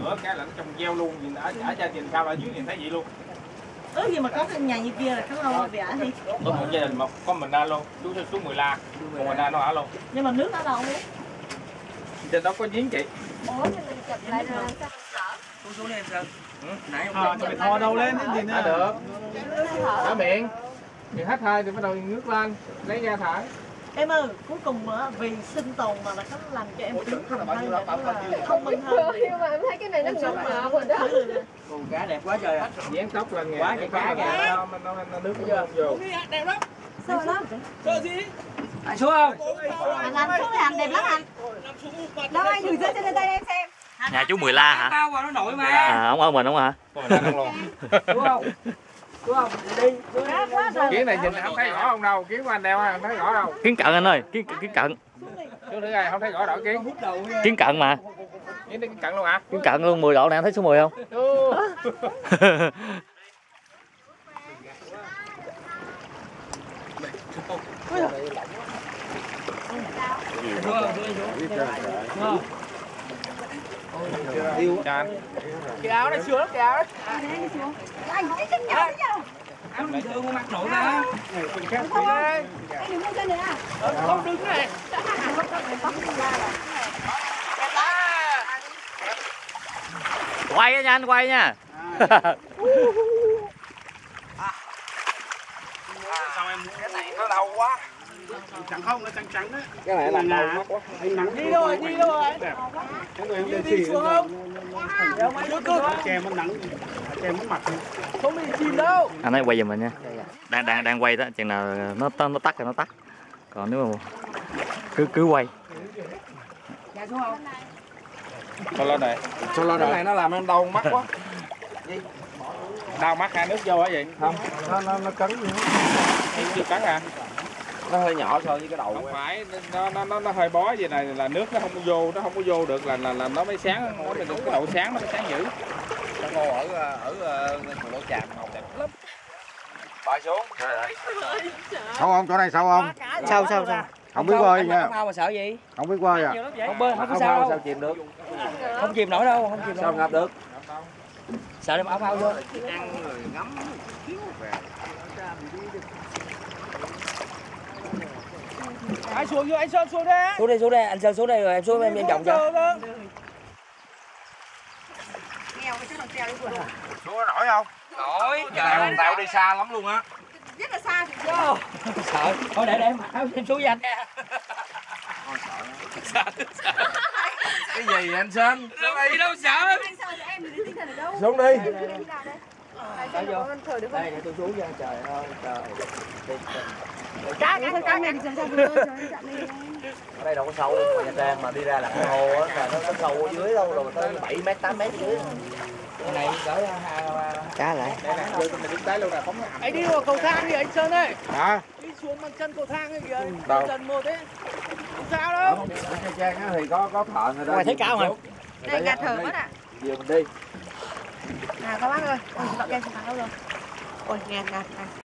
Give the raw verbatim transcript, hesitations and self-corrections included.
lửa cái là nó trong gieo luôn, ở ở gia đình sau ở dưới nhìn thấy vậy luôn. Ước gì mà có cái nhà như kia là khá lâu về ở đi. Có một gia đình một con mình ra luôn, chú xuống Mười La, còn mình ra nó ở luôn. Nhưng mà nước ở đâu biết? Trên đó có giếng chị. Ủa thì mình chụp lại rồi sao không sợ? Xuống xuống đi em Sơn. Nãy Thò thò đầu lên cái gì nữa. Được. Ở miệng. Thì hết hơi thì bắt đầu ngước lên, lấy ra thở. Em ơi, cuối cùng á, vì sinh tồn mà là nó làm cho em trưởng thành hơn, là thông minh hơn. Nhưng mà em thấy cái này nó ngưỡng mộ rồi đó. con cá đẹp quá trời ạ. Dán tóc lên kìa. Quá trời cá kìa. Nó nó nó nước nó vô. Đẹp lắm. Sao lắm? Sợ gì? Anh xuống không? Anh làm xuống đi anh, đẹp lắm anh. Đâu anh gửi dưới trên đây em xem. Nhà chú Mười La hả? Bao vào nó nổi mà. À, ông ông mình không hả? Còn mình ăn luôn. Đúng không? Đúng không? Đi. Kiến này nhìn không thấy rõ không đâu, kiến của anh đeo không thấy rõ đâu. Kiến cận anh ơi, kiến kiến cận. Chú thử coi không thấy rõ rõ kiến. Kiến cận mà. Kiến kiến cận luôn hả? Kiến cận luôn, mười độ này anh thấy số mười không? Yêu cho anh. Cái áo này sướng lắm, cái áo đấy. Anh thấy cái nhỏ chứ. Áo bình thường con mặc nổi ra. Anh đừng mua cho nữa. Không đứng này. Quay nha anh, quay nha. Sao em cái này nó đau quá. Chẳng không, nó trắng trắng đấy. Cái này là đau mắt quá. Đi đâu rồi, đi đâu rồi? Đi xuống không? Chưa cơ. Chè nó nắng, chè nó mặt. Không bị chìm đâu. Anh ấy quay giùm mình nha. Đang đang đang quay đó, chừng nào nó nó tắt thì nó tắt. Còn nếu mà cứ cứ quay. Dạ xuống không? Cho lên này. Cho lên Cái này nó làm em đau mắt quá. Đau mắt hai nước vô hả vậy? Không, nó nó nó cấn vậy. Chưa cấn à? Nó hơi nhỏ so với cái đầu. Không phải, nó nó nó, nó hơi bó vậy này là nước nó không có vô, nó không có vô được là là, là nó mới sáng, nó mới được cái độ sáng nó mới sáng dữ. Con ngô ở ở ở Lỗ Tràm màu đẹp lắm. Bơi xuống. Sâu không? Chỗ này sâu không? Sao sao sao? Không biết bơi nha. Không mà sợ gì? Không biết bơi à? Không bơi không có sao đâu. Sao chìm được? Không chìm nổi đâu, không chìm nổi. Sao ngập được? Sợ đem áo phao vô. Ăn rồi ngắm Anh xuống vô, anh Sơn xuống đây. Xuống đây, xuống đây, anh Sơn xuống đây rồi em xuống em em vòng cho. xuống có nổi không? Nổi. Trời tao đi xa lắm luôn á. Rất là xa thì vô. Sợ. Thôi để để em mặc áo em xuống với anh. Sợ. Cái gì anh Sơn? Đâu đi đâu sợ. Anh sao em đi tinh thần ở đâu? Xuống đi. Đây vô. Đây để tôi xuống cho trời ơi trời. Cá cá cá này thì sao được? Ở đây đâu có sâu, Nha Trang mà đi ra là cái hồ á, là nó có sâu ở dưới đâu rồi tới bảy mét tám mét dưới. Cái này cỡ cá lại. Đây nè, vô trong này đứng tới luôn nè, phóng cái Anh đi vào cầu thang đi anh Sơn ơi. hả? Đi xuống bằng chân cầu thang ấy kìa. Đâu? Dần một ấy. Không sao đâu. Ở Nha Trang thì có có thợ người ta. Ngoài thấy cao mà. Đây nhà thờ mất ạ. Giờ mình đi. À các bác ơi, ôi chị bạn em chị bạn đâu rồi? Ôi ngàn ngàn ngàn.